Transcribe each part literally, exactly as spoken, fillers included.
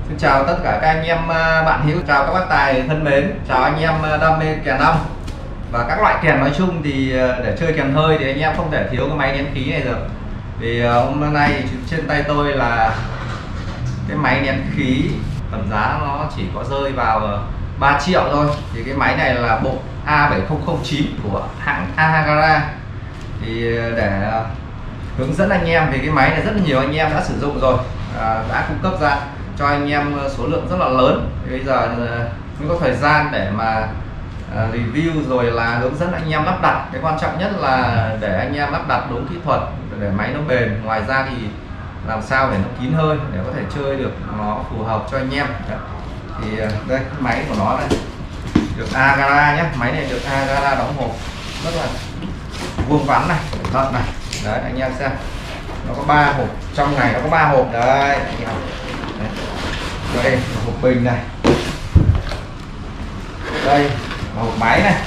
Xin chào tất cả các anh em bạn hữu, chào các bác tài thân mến, chào anh em đam mê kèn âm và các loại kèn nói chung. Thì để chơi kèn hơi thì anh em không thể thiếu cái máy nén khí này được. Thì hôm nay trên tay tôi là cái máy nén khí, tầm giá nó chỉ có rơi vào ba triệu thôi. Thì cái máy này là bộ A bảy không không chín của hãng Ahagara. Thì để hướng dẫn anh em thì cái máy này rất là nhiều anh em đã sử dụng rồi, à, đã cung cấp ra cho anh em số lượng rất là lớn. Thì bây giờ mới có thời gian để mà à, review rồi là hướng dẫn anh em lắp đặt. Cái quan trọng nhất là để anh em lắp đặt đúng kỹ thuật để máy nó bền. Ngoài ra thì làm sao để nó kín hơi để có thể chơi được nó phù hợp cho anh em. Đấy. Thì đây máy của nó này được Ahagara nhé, máy này được Ahagara đóng hộp rất là vuông vắn này, cẩn thận này. Đấy anh em xem, nó có ba hộp, trong này nó có ba hộp đấy. Đây là hộp bình này, đây là hộp máy này,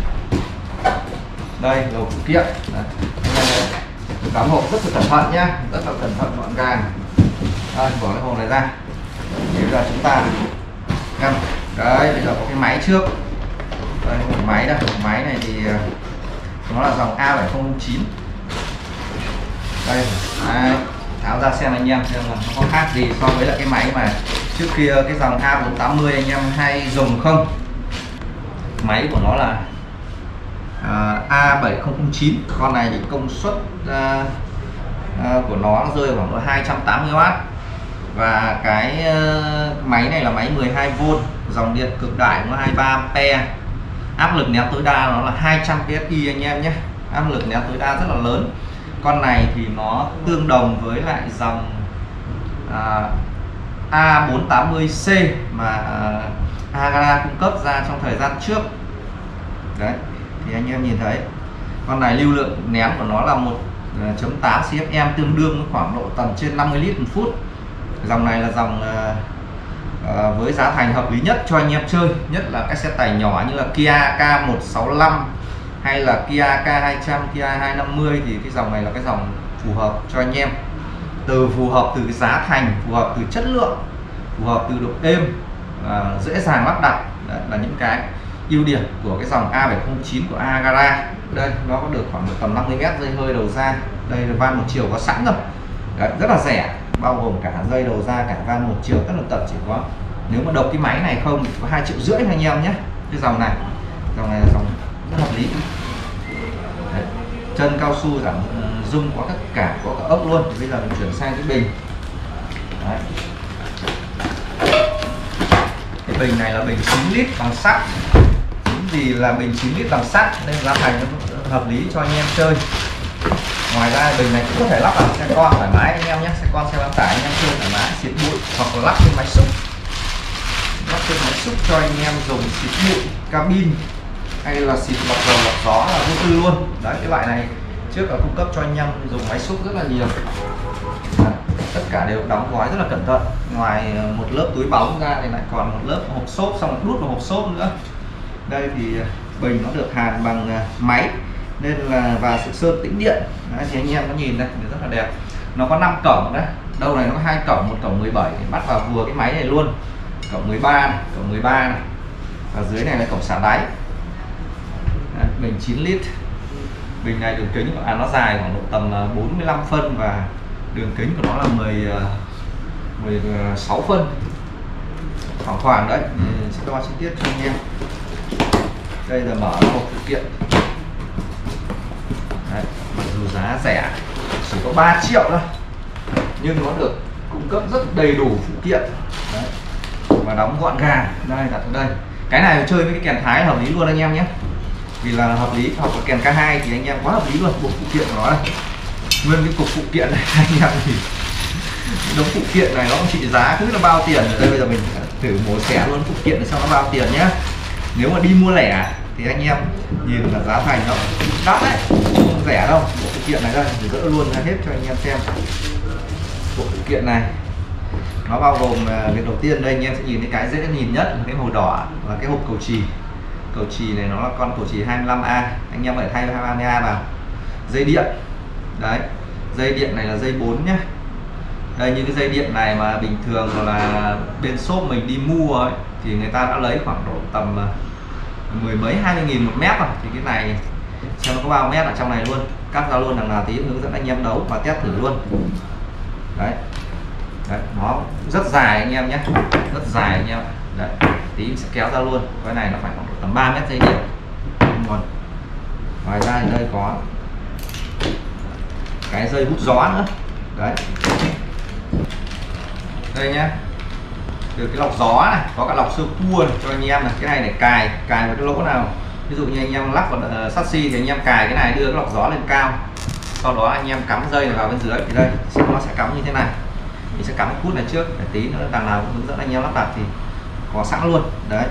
đây là hộp phụ kiện. Đóng hộp rất là cẩn thận nhá, rất là cẩn thận gọn gàng. Đây, bỏ cái hộp này ra. Thì bây giờ chúng ta ngâm. Đấy, bây giờ có cái máy trước. Đây hộp máy đây, hộp máy này thì nó là dòng A bảy không không chín. Đây, đấy, tháo ra xem anh em xem là nó có khác gì so với lại cái máy mà trước kia cái dòng A bốn tám mươi anh em hay dùng không. Máy của nó là uh, A bảy không không chín. Con này thì công suất uh, uh, của nó rơi khoảng hai trăm tám mươi oát. Và cái uh, máy này là máy mười hai vôn, dòng điện cực đại nó hai mươi ba ampe. Áp lực nén tối đa nó là hai trăm pê ét i anh em nhé. Áp lực nén tối đa rất là lớn. Con này thì nó tương đồng với lại dòng uh, A bốn tám mươi C mà uh, Ahagara cung cấp ra trong thời gian trước. Đấy, thì anh em nhìn thấy con này lưu lượng nén của nó là một phẩy tám xê ép em, tương đương với khoảng độ tầm trên năm mươi lít một phút. Dòng này là dòng uh, uh, với giá thành hợp lý nhất cho anh em chơi, nhất là các xe tải nhỏ như là Kia K một sáu lăm hay là Kia K hai trăm, Kia hai năm mươi. Thì cái dòng này là cái dòng phù hợp cho anh em, từ phù hợp từ cái giá thành, phù hợp từ chất lượng, phù hợp từ độ êm, uh, dễ dàng lắp đặt. Đấy là những cái ưu điểm của cái dòng A bảy không chín của Ahagara. Đây nó có được khoảng tầm năm mươi mét dây hơi đầu ra. Đây là van một chiều có sẵn rồi. Đấy, rất là rẻ, bao gồm cả dây đầu ra cả van một chiều, tất là tận chỉ có, nếu mà độc cái máy này không thì có hai triệu rưỡi anh em nhé. Cái dòng này, dòng này là dòng rất hợp lý. Đấy, chân cao su giảm rung có tất cả, có cả ốc luôn. Bây giờ mình chuyển sang cái bình. Đấy. Cái bình này là bình chín lít bằng sắt. Chính vì là bình chín lít bằng sắt nên giá thành nó hợp lý cho anh em chơi. Ngoài ra bình này cũng có thể lắp vào xe con thoải mái anh em nhé, xe con xe bán tải anh em chơi thoải mái, xịt bụi, hoặc là lắp trên máy xúc, lắp trên máy xúc cho anh em dùng xịt bụi cabin hay là xịt lọc dầu lọc gió là vô tư luôn. Đấy, cái loại này trước là cung cấp cho anh em dùng máy xúc rất là nhiều. Đấy, tất cả đều đóng gói rất là cẩn thận. Ngoài một lớp túi bóng ra thì lại còn một lớp hộp xốp, xong rồi đút vào hộp xốp nữa. Đây thì bình nó được hàn bằng máy nên là và sự sơn tĩnh điện. Đấy, thì anh em có nhìn đây rất là đẹp. Nó có năm cổng đấy, đâu này nó có hai cổng, một cổng mười bảy để bắt vào vừa cái máy này luôn, cổng mười ba này, cổng mười ba này, và dưới này là cổng xả đáy. Đấy, bình chín lít. Bình này đường kính của à, nó dài khoảng độ tầm bốn mươi lăm phân và đường kính của nó là mười, mười sáu phân khoảng khoảng đấy. Mình sẽ đo chi tiết cho anh em. Đây là mở một phụ kiện. Đấy, mặc dù giá rẻ chỉ có ba triệu thôi nhưng nó được cung cấp rất đầy đủ phụ kiện. Đấy, và đóng gọn gàng. Đây đặt ở đây. Cái này chơi với cái kèn Thái hợp lý luôn anh em nhé, vì là hợp lý. Hoặc là kèn K hai thì anh em quá hợp lý luôn. Bộ phụ kiện của nó đây, nguyên cái cục phụ kiện này anh em thì đống phụ kiện này nó cũng trị giá cứ là bao tiền. Ở đây bây giờ mình thử mổ xẻ luôn phụ kiện để xem nó bao tiền nhé. Nếu mà đi mua lẻ thì anh em nhìn là giá thành nó đắt đấy, không rẻ đâu. Bộ phụ kiện này đây thì gỡ luôn ra hết cho anh em xem. Bộ phụ kiện này nó bao gồm việc đầu tiên đây anh em sẽ nhìn thấy cái dễ nhìn nhất, cái màu đỏ là cái hộp cầu chì. Cầu chì này nó là con cầu chì hai mươi lăm A, anh em phải thay hai mươi lăm A vào. Dây điện, đấy, dây điện này là dây bốn nhé, Đây, như cái dây điện này mà bình thường là bên shop mình đi mua ấy, thì người ta đã lấy khoảng độ tầm mười mấy hai mươi nghìn một mét rồi. Thì cái này xem nó có bao mét ở trong này luôn, cắt ra luôn, đằng nào tí hướng dẫn anh em đấu và test thử luôn. Đấy, đấy, nó rất dài anh em nhé, rất dài anh em. Đấy, tí sẽ kéo ra luôn. Cái này nó phải khoảng tầm ba mét dây điện. Còn ngoài ra thì đây có cái dây hút gió nữa. Đấy, đây nhá, từ cái lọc gió này, có cả lọc sơ cua này, cho anh em này. Cái này để cài cài vào cái lỗ nào, ví dụ như anh em lắp vào uh, sắt xi thì anh em cài cái này, đưa cái lọc gió lên cao, sau đó anh em cắm dây này vào bên dưới. Thì đây nó sẽ cắm như thế này, mình sẽ cắm cái cút này trước để tí nữa đằng nào cũng hướng dẫn anh em lắp đặt thì có sẵn luôn. Đấy,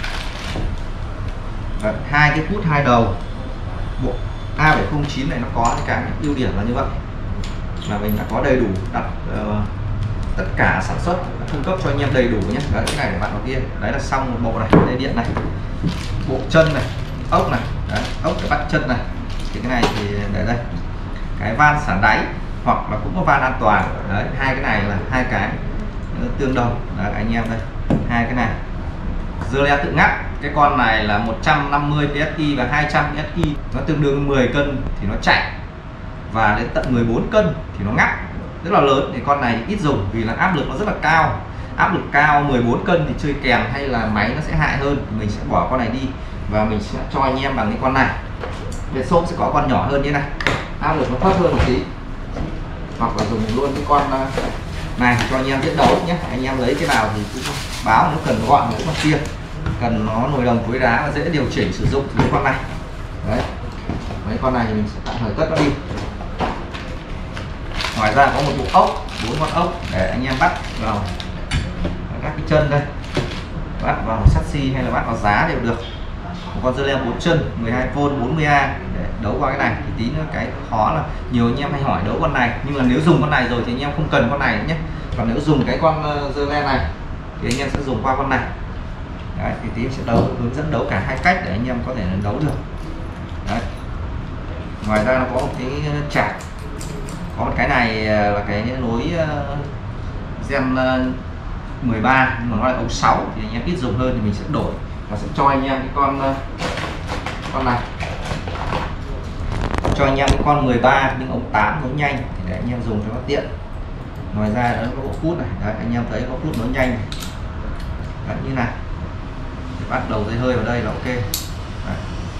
đấy, hai cái cút hai đầu bộ A bảy không chín này nó có cái ưu điểm là như vậy, là mình đã có đầy đủ đặt uh, tất cả sản xuất, cung cấp cho anh em đầy đủ nhé. Đấy, cái này để bạn vào kia. Đấy là xong một bộ này, dây điện này, bộ chân này, ốc này. Đấy, ốc để bắt chân này. Thì cái này thì để đây, cái van xả đáy hoặc là cũng có van an toàn. Đấy, hai cái này là hai cái tương đồng. Đấy, anh em đây, hai cái này dưa le tự ngắt. Cái con này là một trăm năm mươi pê ét i và hai trăm pê ét i, nó tương đương mười cân thì nó chạy, và đến tận mười bốn cân thì nó ngắt, rất là lớn. Thì con này ít dùng vì là áp lực nó rất là cao, áp lực cao mười bốn cân thì chơi kèn hay là máy nó sẽ hại hơn. Mình sẽ bỏ con này đi và mình sẽ cho anh em bằng cái con này. Bên shop sẽ có con nhỏ hơn như này, áp lực nó thấp hơn một tí, hoặc là dùng luôn cái con này cho anh em dễ đấu nhé. Anh em lấy cái nào thì cũng báo, nếu cần gọn thì cũng con kia, cần nó nồi đồng cối đá và dễ điều chỉnh sử dụng thì cái con này. Đấy, mấy con này thì mình sẽ tạm thời cất nó đi. Ngoài ra có một bộ ốc, bốn con ốc để anh em bắt vào các cái chân đây, bắt vào sắt xi hay là bắt vào giá đều được. Một con dưa leo bốn chân mười hai vôn bốn mươi A để đấu qua cái này. Thì tí nữa cái khó là nhiều anh em hay hỏi đấu con này, nhưng mà nếu dùng con này rồi thì anh em không cần con này nữa nhé. Còn nếu dùng cái con dưa leo này thì anh em sẽ dùng qua con này. Đấy, thì tí sẽ đấu hướng dẫn đấu cả hai cách để anh em có thể đấu được. Đấy, ngoài ra nó có một cái chạc, có một cái này là cái nối gen mười ba nhưng mà nó là ống sáu thì anh em ít dùng hơn, thì mình sẽ đổi và sẽ cho anh em cái con con này, cho anh em cái con mười ba nhưng ống tám nối nhanh thì để anh em dùng cho nó tiện. Ngoài ra nó có bộ phút này. Đấy, anh em thấy có phút nối nhanh này. Đấy, như này thì bắt đầu dây hơi vào đây là ok. Đấy,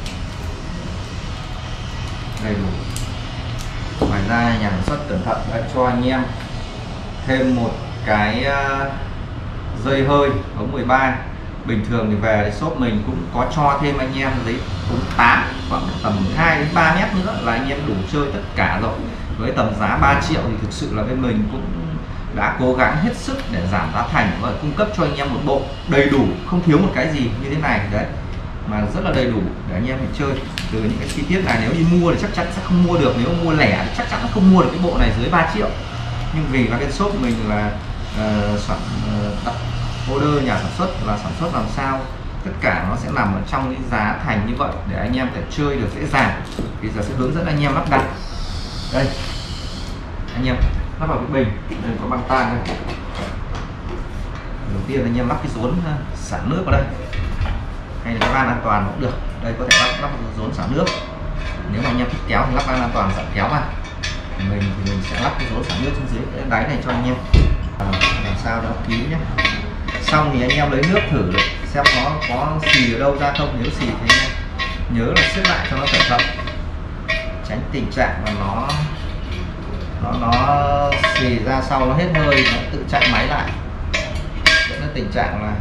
đầy đủ. Ngoài ra nhà sản xuất cẩn thận đã cho anh em thêm một cái dây hơi ống mười ba. Bình thường thì về thì shop mình cũng có cho thêm anh em giấy ống tám khoảng tầm hai đến ba mét nữa là anh em đủ chơi tất cả rồi. Với tầm giá ba triệu thì thực sự là bên mình cũng đã cố gắng hết sức để giảm giá thành và cung cấp cho anh em một bộ đầy đủ, không thiếu một cái gì như thế này đấy, mà rất là đầy đủ để anh em phải chơi. Từ những cái chi tiết này nếu đi mua thì chắc chắn sẽ không mua được, nếu mua lẻ thì chắc chắn không mua được cái bộ này dưới ba triệu. Nhưng vì là cái shop mình là uh, sản uh, đặt order nhà sản xuất là sản xuất làm sao tất cả nó sẽ nằm ở trong cái giá thành như vậy để anh em có thể chơi được dễ dàng. Thì giờ sẽ hướng dẫn anh em lắp đặt. Đây, anh em lắp vào cái bình, đây có băng tan đây. Đầu tiên anh em lắp cái rốn xả nước vào đây, hay là cái van an toàn cũng được. Đây có thể lắp lắp rốn xả nước. Nếu mà anh em thích kéo thì lắp van an toàn dẫn kéo vào. Mình thì mình sẽ lắp cái rốn xả nước xuống dưới cái đáy này cho anh em làm sao đó kín nhé. Xong thì anh em lấy nước thử được xem nó có xì ở đâu ra không. Nếu xì thì anh em nhớ là siết lại cho nó cẩn thận, tránh tình trạng mà nó nó nó xì ra sau nó hết hơi nó tự chạy máy lại, dẫn đến tình trạng là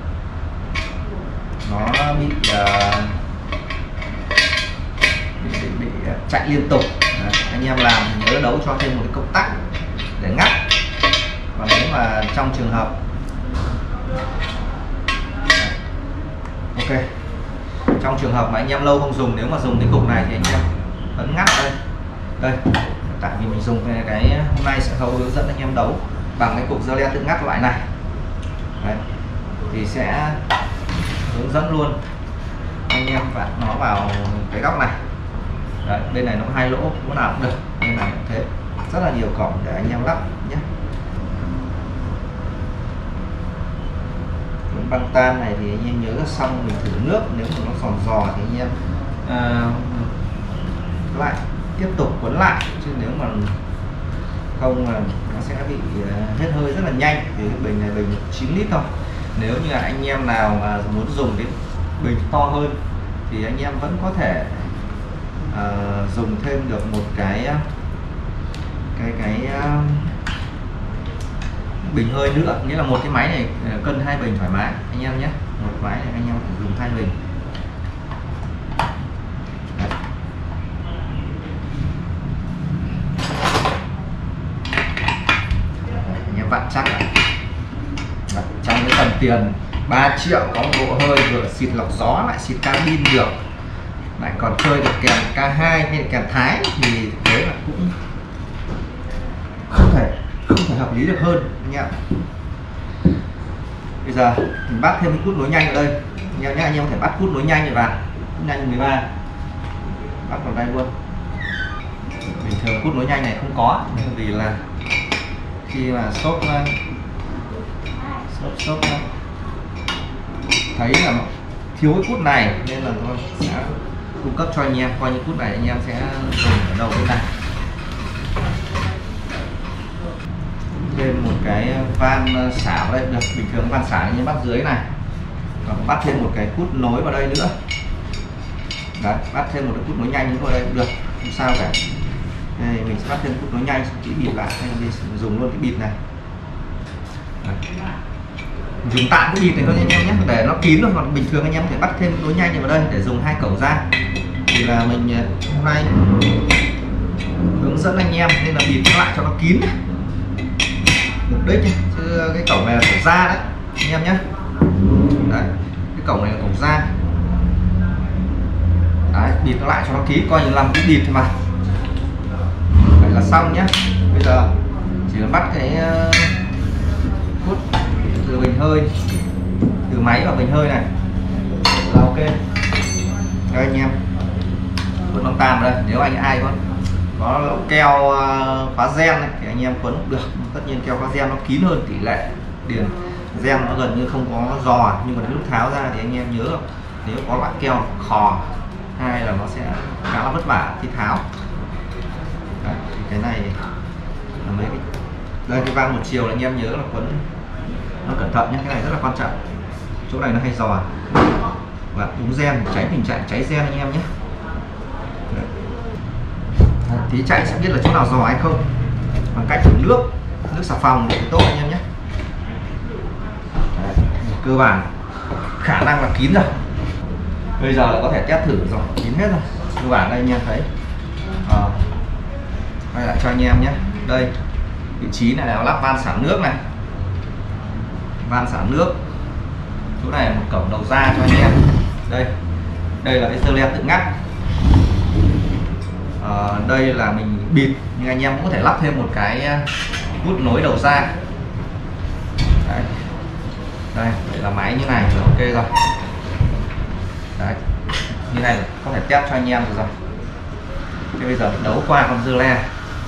nó bị uh, bị, bị, bị chạy liên tục. Đấy, anh em làm thì nhớ đấu cho thêm một cái công tắc để ngắt. Còn nếu mà trong trường hợp ok, trong trường hợp mà anh em lâu không dùng, nếu mà dùng cái cục này thì anh em ấn ngắt đây. Đây, tại vì mình dùng cái, cái hôm nay sẽ không hướng dẫn anh em đấu bằng cái cục dơ le tự ngắt loại này. Đấy, thì sẽ hướng dẫn luôn anh em vặn nó vào cái góc này. Đấy, bên này nó có hai lỗ, lỗ nào cũng được, bên này cũng thế, rất là nhiều cổng để anh em lắp nhé. băng tan này thì anh em nhớ xong mình thử nước, nếu mà nó giòn giò thì anh em à, lại tiếp tục quấn lại, chứ nếu mà không là nó sẽ bị hết hơi rất là nhanh. Thì cái bình này bình chín lít thôi. Nếu như là anh em nào mà muốn dùng cái bình to hơn thì anh em vẫn có thể uh, dùng thêm được một cái cái cái uh, bình hơi nữa, nghĩa là một cái máy này cân hai bình thoải mái anh em nhé. Một máy này anh em có thể dùng hai bình. Đấy. Đấy, anh em vặn chắc lại. Đấy, trong cái tầm tiền ba triệu có một bộ hơi vừa xịt lọc gió lại xịt cabin được, lại còn chơi được kèn K hai hay kèn Thái thì thế là cũng không thể không thể hợp lý được hơn anh em. Bây giờ mình bắt thêm cái cút nối nhanh ở đây anh em nhé. Anh em có thể bắt cút nối nhanh này vào, cút nhanh mười ba bắt vào đây luôn. Bình thường cút nối nhanh này không có, vì là khi mà shop shop shop thấy là thiếu cái cút này nên là tôi sẽ cung cấp cho anh em. Coi như cút này anh em sẽ dùng ở đầu bên này. Thêm một cái van xả vào đây được, bình thường van xả như bắt dưới này, còn bắt thêm một cái cút nối vào đây nữa. Đấy, bắt thêm một cái cút nối nhanh nữa vào đây cũng được, không sao cả. Đây, mình sẽ bắt thêm cút nối nhanh, chỉ bịt lại, hay mình dùng luôn cái bịt này. Đấy. Dùng tạm cái bịt này thôi anh em nhé, để nó kín thôi. Còn bình thường anh em có thể bắt thêm nối nhanh vào đây để dùng hai cổng ra. Thì là mình hôm nay hướng dẫn anh em nên là bịt lại cho nó kín mục đích, chứ cái cổng này là cổng ra đấy anh em nhé. Đấy, cái cổng này là cổng ra. Đấy, bịt nó lại cho nó kín, coi như làm cái bịt thôi mà. Vậy là xong nhé. Bây giờ chỉ cần bắt cái hút từ bình hơi, từ máy vào bình hơi này là ok. Đây anh em, quấn băng tan vào đây. Nếu anh ai có có lỗ keo khóa gen này, thì anh em quấn cũng được. Tất nhiên keo khóa gen nó kín hơn, tỷ lệ điền gen nó gần như không có giò, nhưng mà đến lúc tháo ra thì anh em nhớ nếu có loại keo khò hay là nó sẽ khá là vất vả khi tháo. Đấy, thì cái này là mấy cái đây, cái van một chiều là anh em nhớ là quấn nó cẩn thận nhé, cái này rất là quan trọng. Chỗ này nó hay giò và uống gen, tránh tình trạng cháy gen anh em nhé. Tí chạy sẽ biết là chỗ nào giò hay không bằng cách thử nước nước xà phòng để tốt anh em nhé. Đấy, cơ bản khả năng là kín rồi. Bây giờ là có thể test thử rồi, kín hết rồi. Cơ bản đây anh em thấy. À, quay lại cho anh em nhé. Đây vị trí này là lắp van xả nước này, van xả nước. Chỗ này là một cổng đầu ra cho anh em. Đây đây là cái dơ le tự ngắt. À, đây là mình bịt, nhưng anh em cũng có thể lắp thêm một cái hút nối đầu ra. Đấy. Đây, đây là máy như này rồi, ok rồi. Đấy, như này có thể test cho anh em rồi. Thế bây giờ đấu qua con dưa le,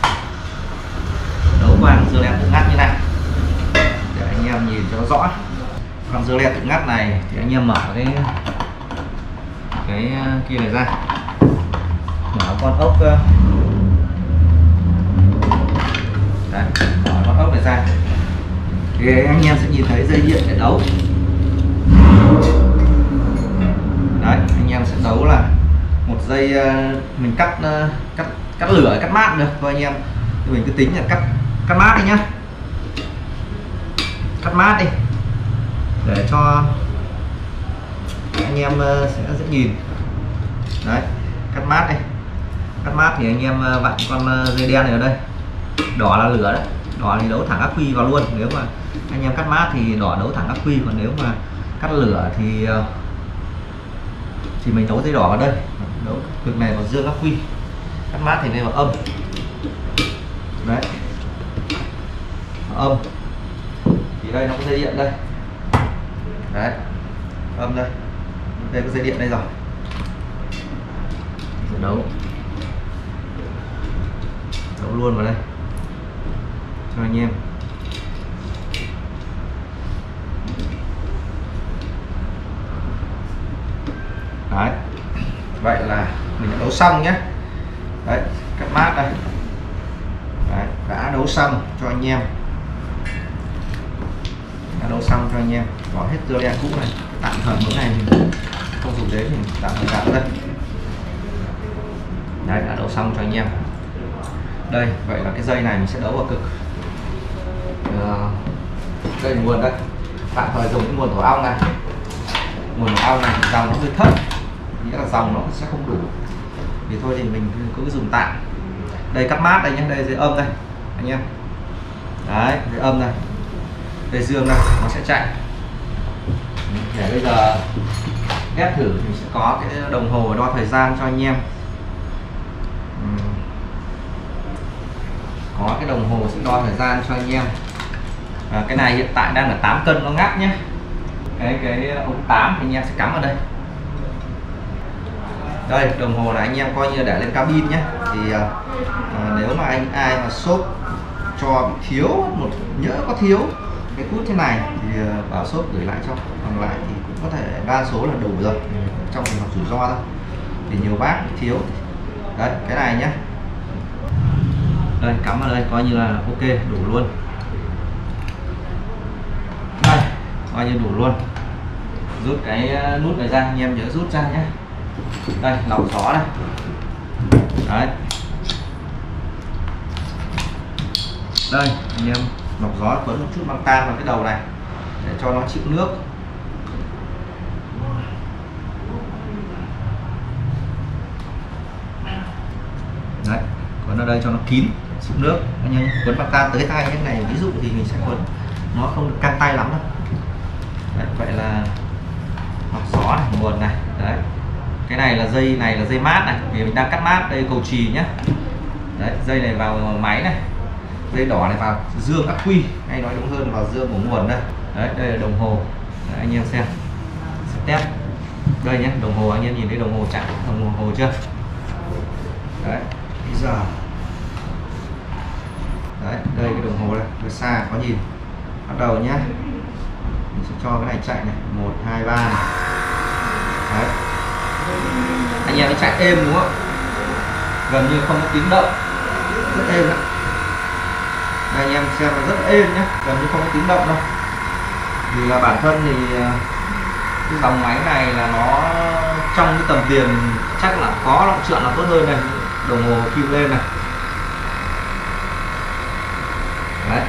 đấu qua con dưa le tự ngắt như này để anh em nhìn cho nó rõ. Con dưa le tự ngắt này thì anh em mở cái cái kia này ra, mở con ốc. Đấy, mở con ốc này ra thì anh em sẽ nhìn thấy dây điện để đấu. Đấy, anh em sẽ đấu là một dây mình cắt cắt cắt lửa cắt mát được thôi anh em. Thì mình cứ tính là cắt cắt mát đi nhá, cắt mát đi để cho anh em sẽ dễ nhìn. Đấy, cắt mát đi, cắt mát thì anh em vặn con dây đen này ở đây, đỏ là lửa đấy, đỏ thì đấu thẳng ắc quy vào luôn. Nếu mà anh em cắt mát thì đỏ đấu thẳng ắc quy, còn nếu mà cắt lửa thì thì mình đấu dây đỏ vào đây, đấu cực này vào dương ắc quy, cắt mát thì nên vào âm. Đấy, âm thì đây nó có dây điện đây. Đấy, âm đây, đây có dây điện đây rồi. Rồi đấu đấu luôn vào đây cho anh em. vậy là mình đã đấu xong nhé. Đấy, cắt mát đây. Đấy, đã đấu xong cho anh em, đã đấu xong cho anh em, bỏ hết dưa đen cũ này, tạm thời bữa này mình không dùng đến, mình tạm thời gạt đây. Đấy, đã đấu xong cho anh em. Đây, vậy là cái dây này mình sẽ đấu vào cực. Uh, đây là nguồn đây, tạm thời dùng cái nguồn tổ ong này. Nguồn tổ ong này thì dòng nó hơi thấp, nghĩa là dòng nó sẽ không đủ, thì thôi thì mình cứ dùng tạm. Đây cắt mát đây nhé, đây dây âm đây anh em. Đấy, dây âm này, dây dương này, nó sẽ chạy. Để bây giờ ghép thử thì sẽ có cái đồng hồ đo thời gian cho anh em. Có cái đồng hồ sẽ đo thời gian cho anh em. À, cái này hiện tại đang là tám cân nó ngắt nhé. Cái cái ống tám thì anh em sẽ cắm vào đây. Đây, đồng hồ này anh em coi như để lên cabin nhé. Thì à, nếu mà anh ai mà shop cho bị thiếu một, nhỡ có thiếu cái cút thế này thì bảo shop gửi lại cho, còn lại thì cũng có thể đa số là đủ rồi, trong trường hợp rủi ro thôi. Thì nhiều bác bị thiếu. Đấy, cái này nhé. Đây, cắm vào đây coi như là ok, đủ luôn. Đây, coi như đủ luôn. Rút cái nút này ra, anh em nhớ rút ra nhé. Đây, lọc gió đây. Đấy. Đây, anh em lọc gió quấn một chút băng tan vào cái đầu này để cho nó chịu nước. Đấy, quấn ở đây cho nó kín, chịu nước. Anh em quấn băng tan tới tay như này, ví dụ thì mình sẽ quấn nó không được căng tay lắm đâu. Đấy, vậy là lọc gió này, nguồn này. Đấy, cái này là dây này là dây mát này, vì mình đang cắt mát. Đây cầu chì nhé. Đấy, dây này vào máy này, dây đỏ này vào dương ắc quy, hay nói đúng hơn vào dương của nguồn đây. Đấy, đây là đồng hồ. Đấy, anh em xem sẽ test đây nhé. Đồng hồ, anh em nhìn thấy đồng hồ chạm đồng hồ chưa? Đấy, bây giờ đấy, đây cái đồng hồ đây, từ xa có nhìn. Bắt đầu nhé, mình sẽ cho cái này chạy này, một hai ba này. Đấy, anh em nó chạy êm đúng không? Gần như không có tiếng động, rất êm đấy. Đây anh em xem nó rất êm nhé, gần như không có tiếng động đâu. Vì là bản thân thì cái dòng máy này là nó trong cái tầm tiền chắc là có lọng trượn là tốt hơn này. Đồng hồ kêu lên này. Đấy,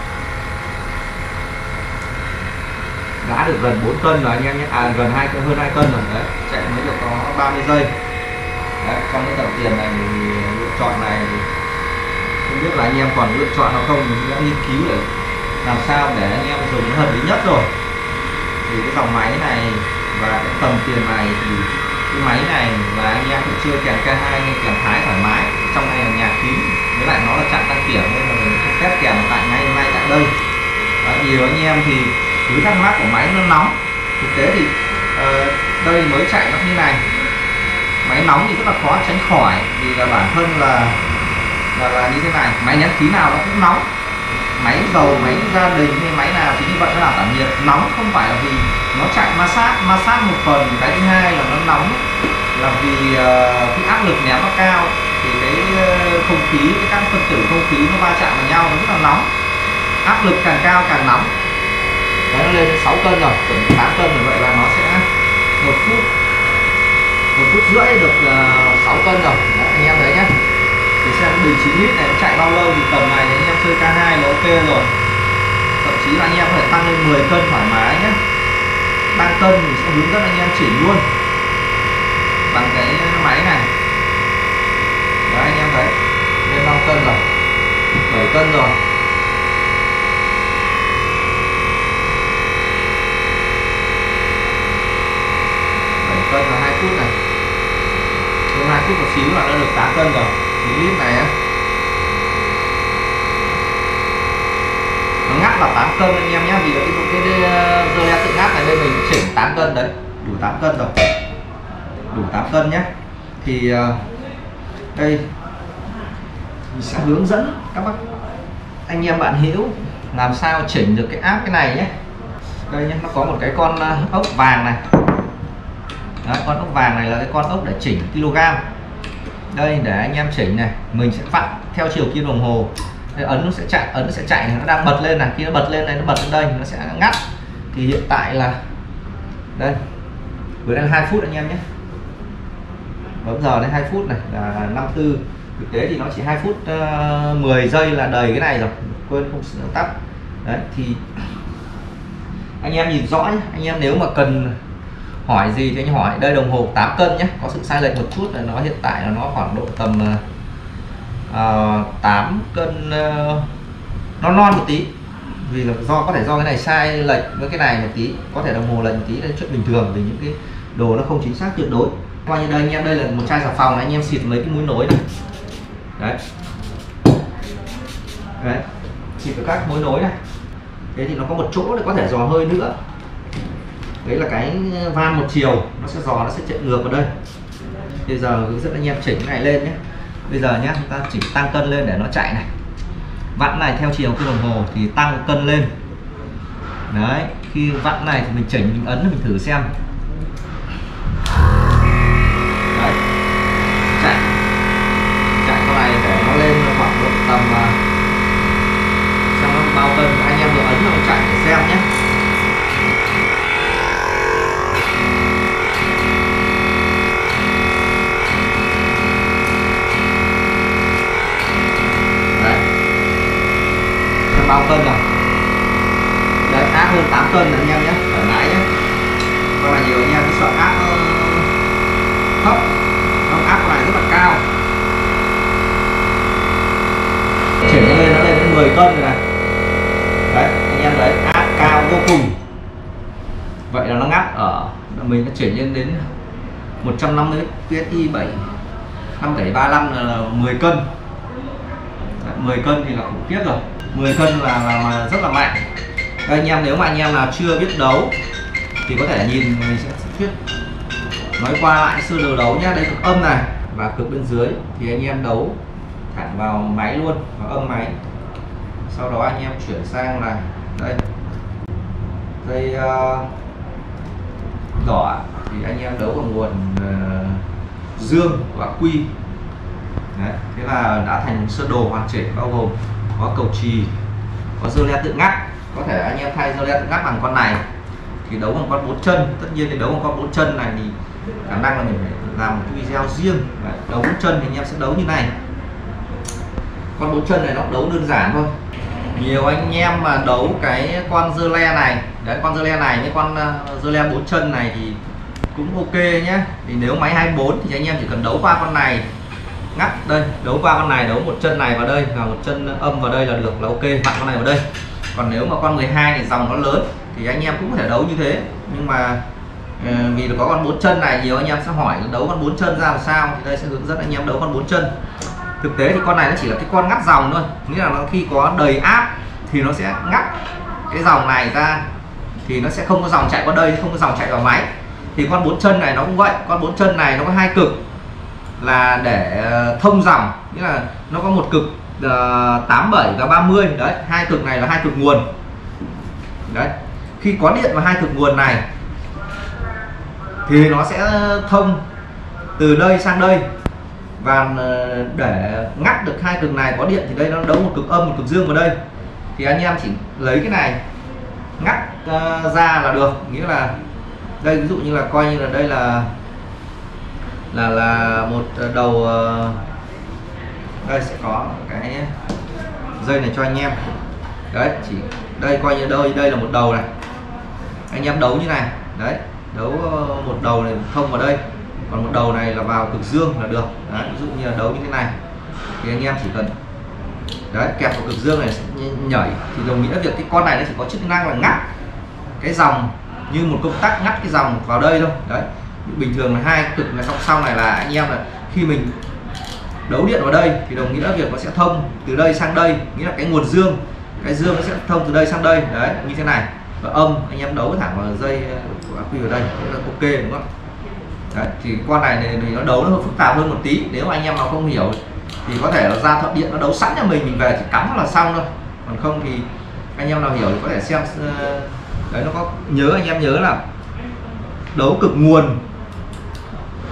đã được gần bốn cân rồi anh em nhé, à gần hai hơn hai cân rồi. Đấy, chạy mới được có ba mươi giây. Đấy, trong cái tầm tiền này thì lựa chọn này không biết là anh em còn lựa chọn nào không, mình đã nghiên cứu để làm sao để anh em dùng nó hợp lý nhất rồi. Thì cái dòng máy này và cái tầm tiền này thì cái máy này và anh em cũng chơi kèm K hai hay kèm Thái thoải mái. Trong này là nhà kín, với lại nó là chặn đăng kiểm nên là mình không test kèm tại ngay ngay tại đây. Đó, nhiều anh em thì cứ thắc mắc của máy nó nóng. Thực tế thì uh, đây mới chạy nó như này, máy nóng thì rất là khó tránh khỏi, vì là bản thân là là, là như thế này, máy nhắn khí nào nó cũng nóng. Máy dầu, máy gia đình hay máy nào thì như vậy nó là tản nhiệt. Nóng không phải là vì nó chạy ma sát, ma sát một phần, cái thứ hai là nó nóng là vì uh, cái áp lực ném nó cao, thì cái uh, không khí, cái các phân tử không khí nó va chạm vào nhau nó rất là nóng. Áp lực càng cao càng nóng. Đấy, nó lên đến sáu cân rồi, chuẩn tám cân rồi, vậy là nó sẽ một phút một phút rưỡi được uh, sáu cân rồi. Đấy, anh em thấy nhé. Để xem bình chín lít này nó chạy bao lâu thì tầm này anh em chơi K hai là ok rồi. Thậm chí là anh em có thể tăng lên mười cân thoải mái nhé. Tăng cân mình sẽ hướng dẫn anh em chỉnh luôn bằng cái máy này. Đấy, anh em thấy lên năm cân rồi, bảy cân rồi. bảy cân là hai phút này. Thêm hai phút một xíu là đã được tám cân rồi. chín lít này á, nó ngắt là tám cân anh em nhé, vì là cái cái dơ le tự ngắt này bên mình chỉnh tám cân đấy, đủ tám cân rồi, đủ tám cân nhé. Thì đây mình sẽ hướng dẫn các bác anh em bạn hữu làm sao chỉnh được cái áp cái này nhé. Đây nhé, nó có một cái con ốc vàng này, Đấy, con ốc vàng này là cái con ốc để chỉnh kg. Đây để anh em chỉnh này, mình sẽ vặn theo chiều kim đồng hồ. Đây, ấn nó sẽ chạy, ấn nó sẽ chạy này, nó đang bật lên này, khi nó bật lên này, nó bật lên đây nó sẽ ngắt. Thì hiện tại là đây vừa đang hai phút anh em nhé, bấm giờ đến hai phút này là năm tư. Thực tế thì nó chỉ hai phút uh, mười giây là đầy cái này rồi, quên không tắt. Đấy thì anh em nhìn rõ nhé. Anh em nếu mà cần hỏi gì thì anh hỏi. Đây đồng hồ tám cân nhé, có sự sai lệch một chút là nó hiện tại là nó khoảng độ tầm uh, tám cân, uh, nó non một tí, vì là do có thể do cái này sai lệch với cái này một tí, có thể đồng hồ lệch một tí là chuyện bình thường, vì những cái đồ nó không chính xác tuyệt đối. Coi như đây anh em, đây là một chai xà phòng này, anh em xịt mấy cái mũi nối này. Đấy. Đấy. Xịt vào các mối nối này. Thế thì nó có một chỗ để có thể dò hơi nữa. Đấy là cái van một chiều, nó sẽ dò, nó sẽ chạy ngược vào đây. Bây giờ hướng dẫn anh em chỉnh cái này lên nhé. Bây giờ nhé, chúng ta chỉnh tăng cân lên để nó chạy này. Vặn này theo chiều cái đồng hồ thì tăng cân lên. Đấy, khi vặn này thì mình chỉnh, mình ấn mình thử xem. Đấy. Chạy. Chạy con này để nó lên khoảng độ tầm xem nó bao cân, anh em vừa ấn nó chạy để xem nhé. Đấy. Xem bao cân rồi. Đấy, áp hơn tám cân anh em nhé, thoải mái nhé. Con này nhiều anh em cứ sợ áp thấp, không, áp con này rất là cao. Chuyển lên nó lên đến mười cân rồi này. Đấy, anh em thấy áp cao vô cùng. Vậy là nó ngắt ở, mình đã chuyển lên đến một trăm năm mươi pê ét i bảy năm bảy ba lăm là mười cân. Đấy, mười cân thì là khủng khiếp rồi. mười cân là, là, là rất là mạnh. Đây, anh em nếu mà anh em nào chưa biết đấu thì có thể nhìn, mình sẽ thuyết nói qua lại sơ đồ đấu nhé. Đây cực âm này và cực bên dưới thì anh em đấu thẳng vào máy luôn, vào âm máy. Sau đó anh em chuyển sang là đây dây uh, đỏ thì anh em đấu vào nguồn uh, dương và quy. Đấy, thế là đã thành sơ đồ hoàn chỉnh, bao gồm có cầu chì, có dơ le tự ngắt. Có thể anh em thay dơ le tự ngắt bằng con này thì đấu bằng con bốn chân. Tất nhiên thì đấu bằng con bốn chân này thì khả năng là mình phải làm một cái video riêng. Đấy, đấu bốn chân thì anh em sẽ đấu như này. Con bốn chân này nó đấu đơn giản thôi. Nhiều anh em mà đấu cái con dơ le này, đấy con dơ le này với con uh, dơ le bốn chân này thì cũng ok nhé. Thì nếu máy hai mươi bốn thì anh em chỉ cần đấu qua con này, ngắt đây, đấu qua con này, đấu một chân này vào đây và một chân âm vào đây là được, là ok, vặn con này vào đây. Còn nếu mà con mười hai thì dòng nó lớn thì anh em cũng có thể đấu như thế. Nhưng mà uh, vì là có con bốn chân này, nhiều anh em sẽ hỏi đấu con bốn chân ra làm sao, thì đây sẽ hướng dẫn anh em đấu con bốn chân. Thực tế thì con này nó chỉ là cái con ngắt dòng thôi, nghĩa là nó khi có đầy áp thì nó sẽ ngắt cái dòng này ra, thì nó sẽ không có dòng chạy qua đây, không có dòng chạy vào máy. Thì con bốn chân này nó cũng vậy, con bốn chân này nó có hai cực là để thông dòng, nghĩa là nó có một cực uh, tám bảy và ba mươi. Đấy, hai cực này là hai cực nguồn. Đấy, khi có điện vào hai cực nguồn này thì nó sẽ thông từ đây sang đây. Và để ngắt được hai cực này có điện thì đây nó đấu một cực âm, một cực dương vào đây. Thì anh em chỉ lấy cái này ngắt uh, ra là được. Nghĩa là đây ví dụ như là coi như là đây là là là một đầu uh, đây sẽ có cái dây này cho anh em. Đấy, chỉ đây coi như đây đây là một đầu này. Anh em đấu như này. Đấy, đấu một đầu này thông vào đây, còn một đầu này là vào cực dương là được. Đấy, ví dụ như là đấu như thế này thì anh em chỉ cần đấy kẹp vào cực dương này nhảy, thì đồng nghĩa việc cái con này nó chỉ có chức năng là ngắt cái dòng, như một công tắc ngắt cái dòng vào đây thôi. Đấy, bình thường là hai cực này song song này là anh em là khi mình đấu điện vào đây thì đồng nghĩa việc nó sẽ thông từ đây sang đây, nghĩa là cái nguồn dương, cái dương nó sẽ thông từ đây sang đây. Đấy, như thế này. Và âm anh em đấu thẳng vào dây của ác quy vào đây là ok, đúng không? Đấy, thì con này thì nó đấu nó hơi phức tạp hơn một tí. Nếu anh em nào không hiểu thì có thể là ra thợ điện nó đấu sẵn cho mình, mình về chỉ cắm là xong thôi. Còn không thì anh em nào hiểu thì có thể xem. Đấy, nó có nhớ, anh em nhớ là đấu cực nguồn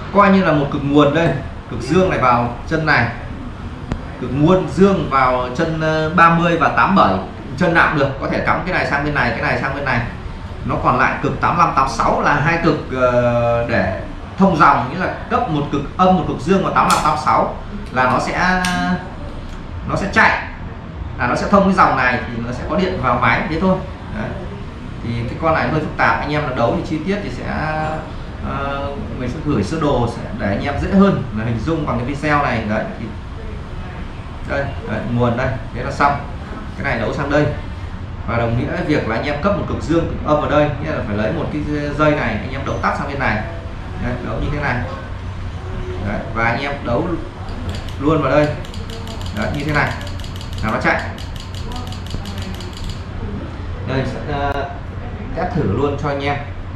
coi như là một cực nguồn đây, cực dương này vào chân này, cực nguồn dương vào chân ba mươi và tám mươi bảy, chân nào cũng được, có thể cắm cái này sang bên này, cái này sang bên này. Nó còn lại cực tám mươi lăm, tám mươi sáu là hai cực uh, để thông dòng, nghĩa là cấp một cực âm một cực dương vào tám mươi lăm, tám mươi sáu là nó sẽ nó sẽ chạy, là nó sẽ thông cái dòng này thì nó sẽ có điện vào máy thế thôi. Đấy. Thì cái con này hơi phức tạp, anh em là đấu thì chi tiết thì sẽ uh, mình sẽ gửi sơ đồ sẽ để anh em dễ hơn là hình dung bằng cái video này. Đấy thì đây, đấy, nguồn đây, thế là xong. Cái này đấu sang đây và đồng nghĩa việc là anh em cấp một cực dương cực âm ở đây, nghĩa là phải lấy một cái dây này anh em đấu tắt sang bên này. Đấy, đấu như thế này. Đấy, và anh em đấu luôn vào đây. Đấy, như thế này là nó chạy. Đây sẽ uh, test thử luôn cho anh em.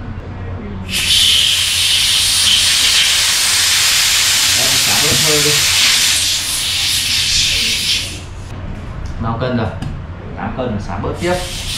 Đấy, xả bớt hơi đi. Bao cân rồi, tám cân là xả bớt tiếp.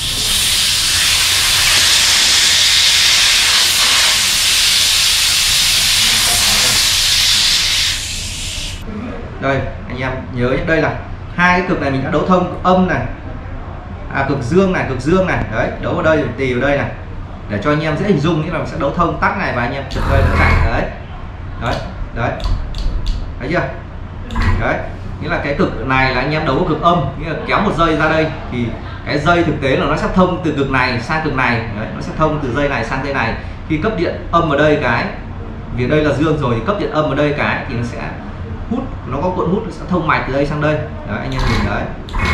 Đây anh em nhớ đây là hai cái cực này mình đã đấu thông âm này, à, cực dương này, cực dương này, đấy đấu vào đây tì vào đây này để cho anh em dễ hình dung, nghĩa là mình sẽ đấu thông tắc này và anh em trực đây nó chạy. Đấy đấy đấy, thấy chưa? Đấy, nghĩa là cái cực này là anh em đấu cực âm, nghĩa là kéo một dây ra đây thì cái dây thực tế là nó sẽ thông từ cực này sang cực này. Đấy, nó sẽ thông từ dây này sang dây này. Khi cấp điện âm ở đây cái, vì đây là dương rồi thì cấp điện âm ở đây cái thì nó sẽ hút, nó có cuộn hút, nó sẽ thông mạch từ đây sang đây. Đấy, anh em nhìn đấy,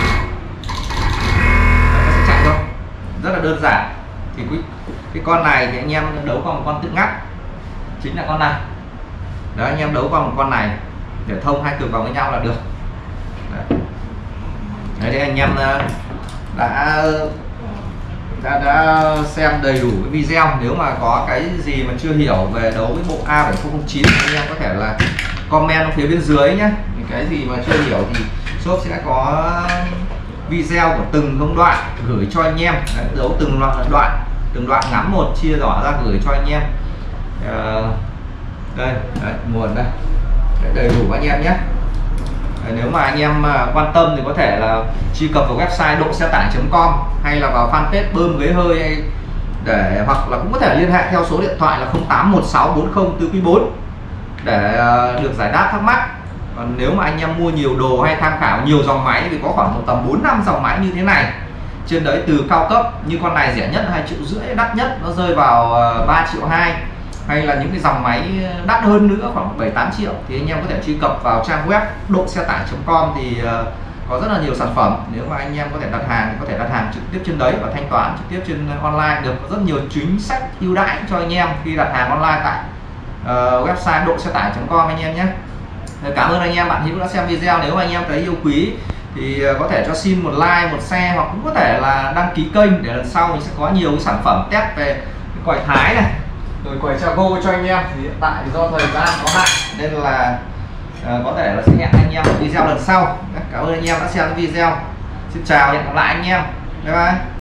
nó sẽ chạy thôi, rất là đơn giản. Thì cái, cái con này thì anh em đấu qua một con tự ngắt, chính là con này. Đấy, anh em đấu qua một con này để thông hai cực vào với nhau là được. Đấy, đấy anh em đã đã đã xem đầy đủ cái video. Nếu mà có cái gì mà chưa hiểu về đấu với bộ A bảy không không chín anh em có thể là comment ở phía bên dưới nhé. Cái gì mà chưa hiểu thì shop sẽ có video của từng công đoạn gửi cho anh em. Đấy, đấu từng đoạn đoạn từng đoạn ngắn một, chia rõ ra gửi cho anh em. À, đây đấy, nguồn đây, đấy, đầy đủ anh em nhé. Đấy, nếu mà anh em quan tâm thì có thể là truy cập vào website độ xe tải chấm com hay là vào fanpage bơm ghế hơi hay để, hoặc là cũng có thể liên hệ theo số điện thoại là không tám một sáu bốn không tư quý bốn để được giải đáp thắc mắc. Còn nếu mà anh em mua nhiều đồ hay tham khảo nhiều dòng máy thì có khoảng một tầm bốn năm dòng máy như thế này. Trên đấy từ cao cấp như con này rẻ nhất hai triệu rưỡi, đắt nhất nó rơi vào ba triệu hai, hay là những cái dòng máy đắt hơn nữa khoảng bảy tám triệu thì anh em có thể truy cập vào trang web độ xe tải chấm com thì có rất là nhiều sản phẩm. Nếu mà anh em có thể đặt hàng có thể đặt hàng trực tiếp trên đấy và thanh toán trực tiếp trên online được, có rất nhiều chính sách ưu đãi cho anh em khi đặt hàng online tại uh, website độ xe tải chấm com anh em nhé. Cảm ơn anh em bạn hữu đã xem video. Nếu mà anh em thấy yêu quý thì có thể cho xin một like, một share, hoặc cũng có thể là đăng ký kênh để lần sau mình sẽ có nhiều cái sản phẩm test về cái quầy Thái này rồi quầy Chago cho anh em. Thì hiện tại do thời gian có hạn nên là uh, có thể là sẽ hẹn anh em ở video lần sau. Cảm ơn anh em đã xem video. Xin chào, hẹn gặp lại anh em. Bye bye.